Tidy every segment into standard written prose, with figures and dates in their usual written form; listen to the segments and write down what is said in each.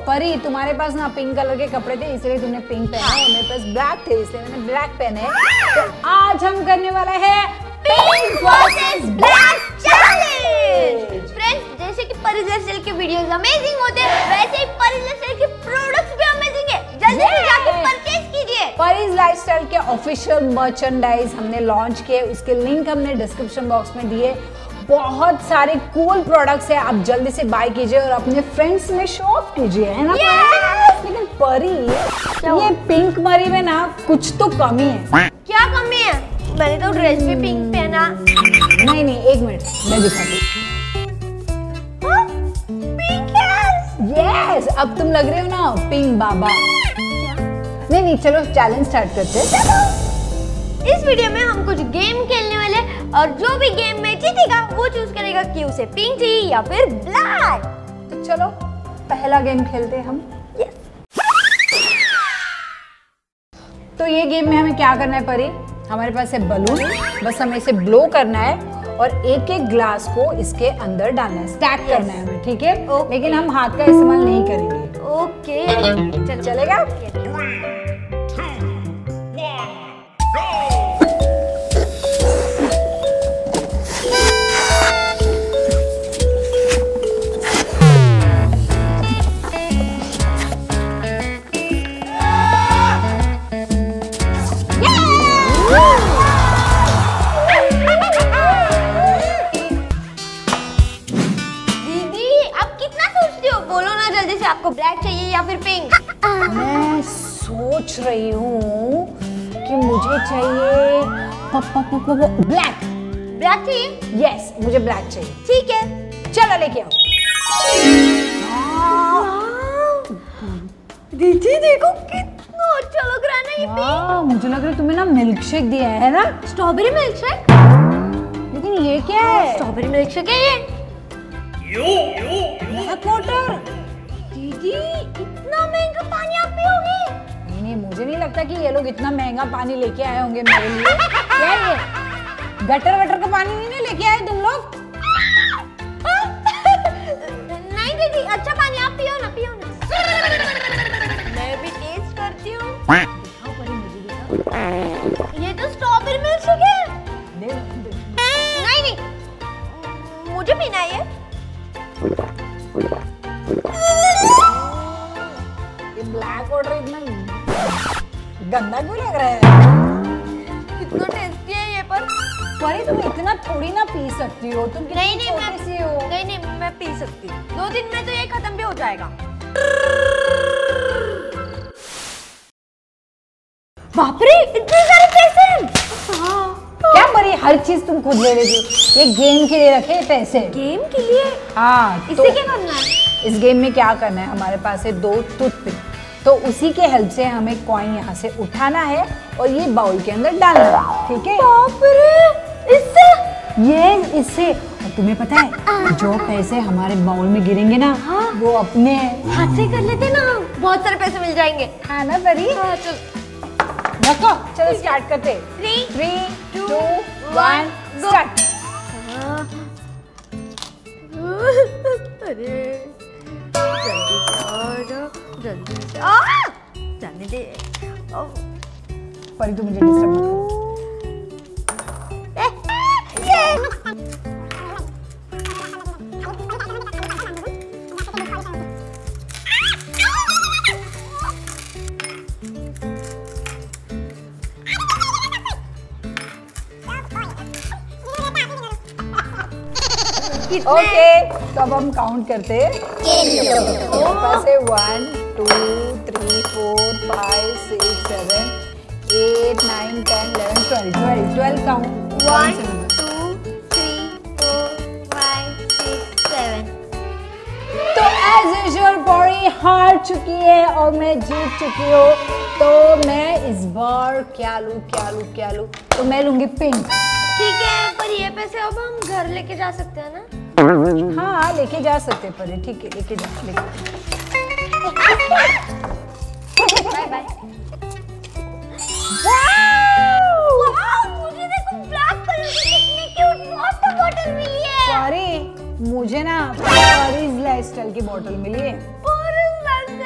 परी, तुम्हारे पास ना पिंक कलर के कपड़े थे इसलिए तुमने पिंक पहना और मेरे पास ब्लैक थे इसलिए मैंने ब्लैक पहने। तो आज हम करने वाले हैं pink versus black challenge. Friends, जैसे कि परी लाइफस्टाइल के वीडियोस अमेजिंग होते हैं, वैसे ही परी लाइफस्टाइल के प्रोडक्ट्स भी अमेजिंग है। जल्दी से जाकर परचेज कीजिए। परीज लाइफस्टाइल के ऑफिशियल मर्चेंडाइज हमने लॉन्च किए, उसके लिंक हमने डिस्क्रिप्शन बॉक्स में दिए। बहुत सारे कूल प्रोडक्ट्स है, आप जल्दी से बाय कीजिए और अपने फ्रेंड्स में शो ऑफ कीजिए, है ना? लेकिन परी, ये पिंक मरी में ना कुछ तो कमी है। क्या कमी है? मैंने तो ड्रेस भी पिंक पहना। नहीं, एक मिनट मैं दिखाती हूँ। पिंक है। यस, अब तुम लग रहे हो ना पिंक बाबा। क्या? नहीं, चलो चैलेंज स्टार्ट करते हैं। इस वीडियो में हम कुछ गेम खेलने वाले और जो भी गेम में जीतेगा वो चूज करेगा कि उसे पिंक चाहिए या फिर ब्लैक। तो चलो पहला गेम खेलते हैं हम। तो ये गेम में हमें क्या करना है परी? हमारे पास है बलून, बस हमें इसे ब्लो करना है और एक एक ग्लास को इसके अंदर डालना है, स्टैक करना है हमें, ठीक है? लेकिन हम हाथ का इस्तेमाल नहीं करेंगे। ओके, चलेगा? आपको ब्लैक चाहिए या फिर पिंक? मैं सोच रही हूँ कि मुझे चाहिए ब्लैक। ब्लैक चाहिए? यस, मुझे ब्लैक चाहिए। ठीक है, चलो लेके आओ। दीदी देखो कितना अच्छा लग रहा है ना ये पिंक। मुझे लग रहा है तुम्हें ना मिल्क शेक दिया है ना? Strawberry milk shake? लेकिन ये क्या है? स्ट्रॉबेरी मिल्क शेक है ये। Black water. दीदी इतना महंगा पानी आप पियोगे? नहीं, मुझे नहीं लगता कि ये लोग इतना महंगा पानी लेके आए होंगे मेरे लिए। क्या है ये? गटर वटर का पानी नहीं लेके आए तुम लोग? नहीं दीदी, अच्छा पानी आप पियो ना, पियो ना। मैं भी टेस्ट करती हूँ। दिखाओ परी, मुझे दिखाओ। ये तो स्ट्रॉबेरी मिल्क शेक है। नहीं, मुझे पीना है ये। ब्लैक वाटर इतना गंदा क्यों लग रहा है? कितना टेस्टी है ये पर। परी तुम इतना थोड़ी ना पी सकती हो, तुम नहीं, छोटी सी हो। नहीं, मैं पी सकती हूँ। 2 दिन में तो ये खत्म भी हो जाएगा। बाप रे, इतने सारे पैसे। क्या परी, हर चीज तुम खुद ले लेगी? ये गेम के लिए रखे पैसे। गेम के लिए? हाँ, इससे क्या करना है? इस गेम में क्या करना है, हमारे पास है 2 टूथपिक, तो उसी के हेल्प से हमें कॉइन यहाँ से उठाना है और ये बाउल के अंदर डालना है, ठीक है? बाप रे, इससे? ये इससे। और तुम्हें पता है जो पैसे हमारे बाउल में गिरेंगे ना, वो अपने हाथ से कर लेते ना, बहुत सारे पैसे मिल जाएंगे। हाँ ना परी? हाँ, चल रखो, चलो स्टार्ट करते। 3, 2, 1 स्टार्ट। अरे जल्दी से जाने दे। परी तू मुझे डिस्टर्ब मत करो। ओके, तो अब हम काउंट करते हैं। मेरे पास है 1, 2, 3, 4, 5, 6, 7, 8, 9, 10, 11, 12 काउंट। 1, 2, 3, 4, 5, 6, 7। तो एज यूजुअल परी हार चुकी है और मैं जीत चुकी हूँ। तो मैं इस बार क्या लूँ? तो मैं लूंगी पिंक। ठीक है, पर ये पैसे अब हम घर लेके जा सकते हैं ना? हाँ, लेके जा सकते हैं परी, ठीक है, लेके जा। Bye bye. मुझे देखो ब्लैक कलर की कितनी क्यूट वाटर बॉटल मिली है। परी, मुझे ना परीज लाइफस्टाइल की बोतल मिली है। परीज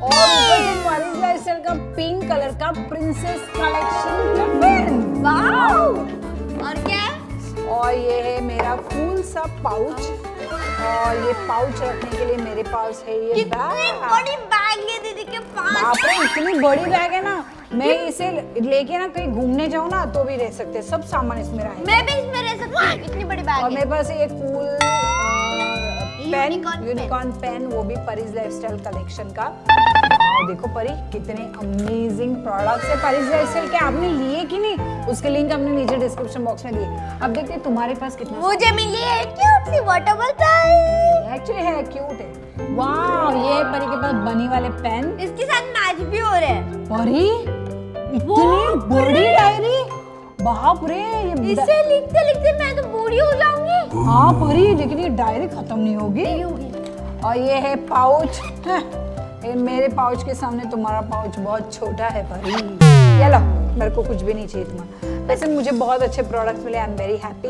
और ऊपर से परीज लाइफस्टाइल का पिंक कलर का प्रिंसेस कलेक्शन का पेन। वाओ। और क्या है? और ये है मेरा कूल सा पाउच, और ये पाउच रखने के लिए मेरे पास है ये कितनी बैग। बड़ी बैग है दीदी के पास। बाप रे, इतनी बड़ी बैग है ना, मैं इसे लेके ना कहीं घूमने जाऊँ ना तो भी रह सकते, सब सामान इसमें रहेगा। मैं भी इसमें रह सकती हूँ, इतनी बड़ी बैग और है। मेरे पास ये cool pen, unicorn unicorn pen, वो भी परीज लाइफस्टाइल कलेक्शन का। और देखो परी, कितने अमेजिंग प्रोडक्ट्स है परीज लाइफस्टाइल के। आपने लिए कि नहीं, उसके लिंक हमने नीचे डिस्क्रिप्शन बॉक्स में दिए। अब देखते हैं तुम्हारे पास कितने। मुझे मिली है क्यूट सी वाटर बॉटल। एक्चुअली है, क्यूट है। वाह, ये है परी के पास बनी वाले पेन। इसके साथ मैच भी हो रहे हैं। परी, इतनी बड़ी डायरी, बाप रे, ये इसे लिखते लिखते मैं तो बूढ़ी हो जाऊंगी। हाँ परी, लेकिन ये डायरी खत्म नहीं होगी। और ये है पाउच। ये मेरे पाउच के सामने तुम्हारा पाउच बहुत छोटा है परी। ये लो, मेरे को कुछ भी नहीं चाहिए तुम्हारा। वैसे मुझे बहुत अच्छे प्रोडक्ट्स मिले, I am very happy.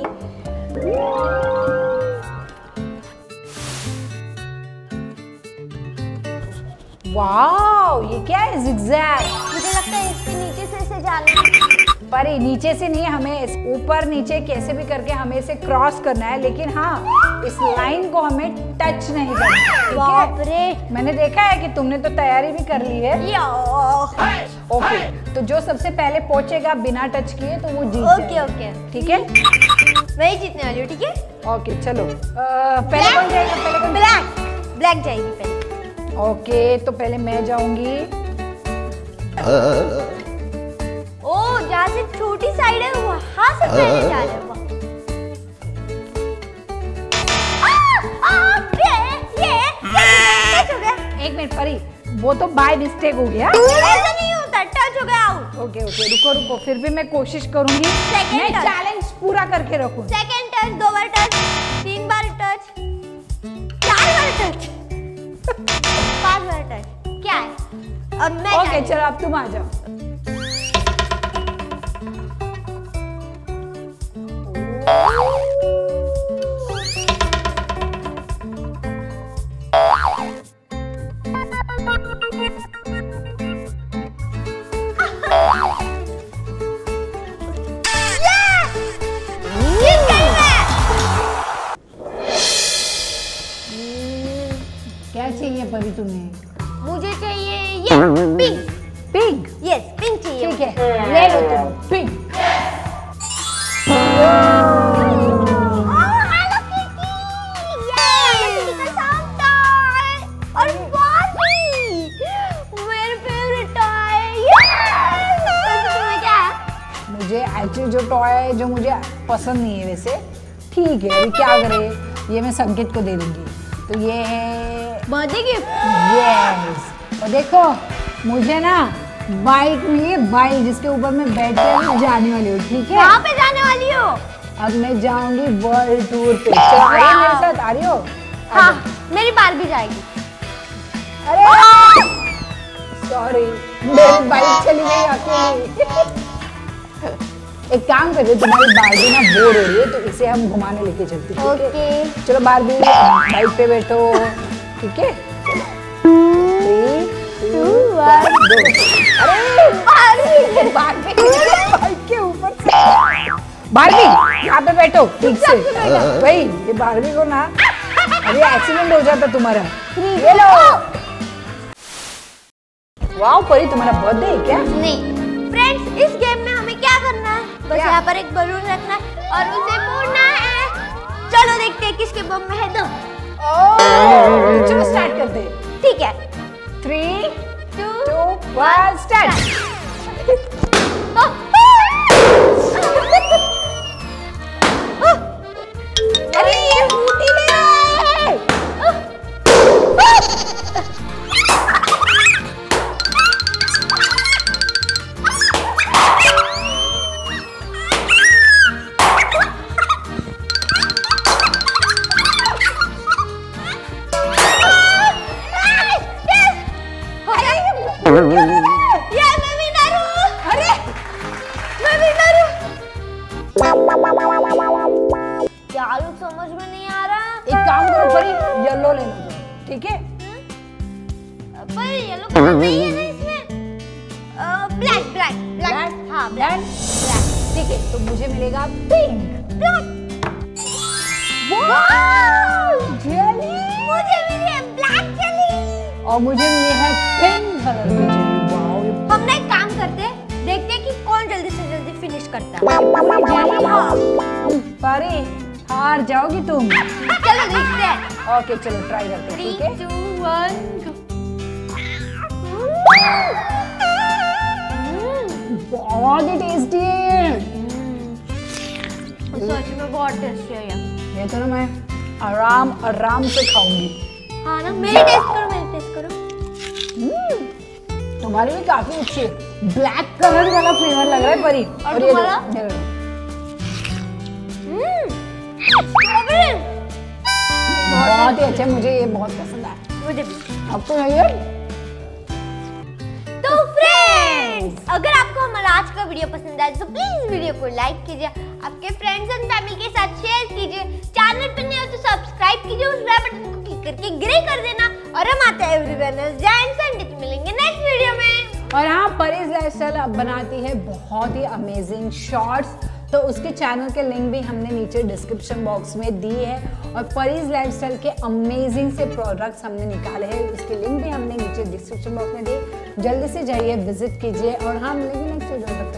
Wow, ये क्या है? जिगजैग। मुझे लगता है इसके नीचे से इसे जाना है। परी, नीचे से नहीं, हमें ऊपर नीचे कैसे भी करके हमें इसे क्रॉस करना है, लेकिन हाँ, इस लाइन को हमें टच नहीं करना है। बाप रे, मैंने देखा है कि तुमने तो तैयारी भी कर ली है। ओके, तो जो सबसे पहले पहुंचेगा बिना टच किए तो वो जीत ओके जाएगा। ओके, ठीक है, वही जीतने वाली हूँ। ठीक है, ओके चलो। पहले कौन जाएगा? पहले कौन? ब्लैक ब्लैक जाएगी पहले। ओके, तो पहले मैं जाऊंगी। ओ, जहाँ से छोटी साइड है वहाँ से पहले जाना है। टच हो गया। एक मिनट परी, वो तो बाय मिस्टेक हो गया। ऐसा नहीं होता, टच हो गया, आउट। ओके ओके, रुको रुको, फिर भी मैं कोशिश करूंगी। Second मैं touch। चैलेंज पूरा करके रखूं। सेकंड टच, 2 बार टच, 3 बार टच, 4 बार टच, 5 बार टच। क्या है? और मैं ओके चलो, अब तुम आ जाओ। क्या चाहिए परी तुम्हें? मुझे चाहिए ये पिंक। पिग। यस, पिंक चाहिए। ठीक है, ले लो तुम पिग। और बार्बी, मेरे फेवरेट टॉय। तुम्हें क्या है? मुझे एक्चुअली जो टॉय है जो मुझे पसंद नहीं है वैसे, ठीक है, अभी क्या करे, ये मैं संकेत को दे दूंगी। तो ये है बर्थडे गिफ्ट। यस। और देखो, मुझे ना बाइक मिली है, बाइक जिसके ऊपर मैं बैठ के जाने वाली हूँ। ठीक है, कहाँ पे जाने वाली हो? अब मैं जाऊंगी वर्ल्ड टूर पे। चलो आ रही हो मेरे साथ? आ रही हो? हाँ, मेरी बार्बी जाएगी। अरे सॉरी, मेरी बाइक चली गई अकेली। एक काम करिए, तुम्हारी बार्बी ना बोर हो रही है, तो इसे हम घुमाने लेके चलते हैं। ठीक है? ओके। चलो बार्बी, बाइक पे बैठो। ठीक है, 3, 2, 1 गो। अरे बार्बी बाइक के ऊपर से। बार्बी यहाँ पे बैठो ठीक से। भाई ये बार्बी को ना, अरे एक्सीडेंट हो जाता तुम्हारा। ये लो। वाओ परी, तुम्हारा बर्थडे है क्या? नहीं फ्रेंड्स, इस गेम में हमें क्या करना है? बस क्या? यहाँ पर एक बलून रखना है और उसे फोड़ना है। चलो देखते हैं किसके बम में है दम। चलो स्टार्ट करते हैं। ठीक है, 3, 2, 1 स्टार्ट। अरे ये फूटी है। यार मैं विनर हूँ। अरे मैं विनर हूँ। चालू समझ में नहीं आ रहा। एक काम करो परी, येलो ले लो, ठीक है? पर येलो कलर नहीं है ना इसमें। ब्लैक ब्लैक ब्लैक, हाँ ब्लैक ब्लैक। ठीक है, तो मुझे मिलेगा पिंक। ब्लैक, वाव जेली। मुझे मिली है ब्लैक जेली और मुझे मिली है पिंक कलर की जेली। वाव, हम ना एक काम करते हैं, देखते हैं कि कौन जल्दी से जल्दी फिनिश करता है। परी हार जाओगी तुम। चलो देखते हैं। ओके चलो ट्राई करते हैं, ठीक है। 3, 2, 1 go। बहुत ही टेस्टी है सच में, बहुत टेस्टी है ये तो ना मैं आराम से खाऊंगी। हाँ ना, मेरी टेस्ट करो, मेरी टेस्ट करो। तुम्हारी भी काफी अच्छी है, ब्लैक कलर वाला फ्लेवर लग रहा है परी। और ये तुम्हारा? स्ट्रॉबेरी बहुत ही अच्छा, मुझे ये बहुत पसंद आया। मुझे भी। आपको नहीं है? तो फ्रेंड्स, अगर आपको हमारा आज का वीडियो पसंद आया तो प्लीज वीडियो को लाइक कीजिए, आपके फ्रेंड्स एंड फैमिली के साथ शेयर कीजिए, चैनल पर नए हो तो सब्सक्राइब कीजिए, उस बेल बटन को क्लिक करके ग्रे कर देना। और हम आते हैं एवरी वेडनेसडे एंड संडे, मिलेंगे नेक्स्ट वीडियो में। और हाँ, परीज लाइफस्टाइल अब बनाती है बहुत ही अमेजिंग शॉर्ट्स, तो उसके चैनल के लिंक भी हमने नीचे डिस्क्रिप्शन बॉक्स में दी है। और परीज लाइफस्टाइल के अमेजिंग से प्रोडक्ट्स हमने निकाले हैं, उसके लिंक भी हमने नीचे डिस्क्रिप्शन बॉक्स में दी। जल्दी से जाइए, विजिट कीजिए। और हाँ, मिलेंगे नेक्स्ट वीडियो में।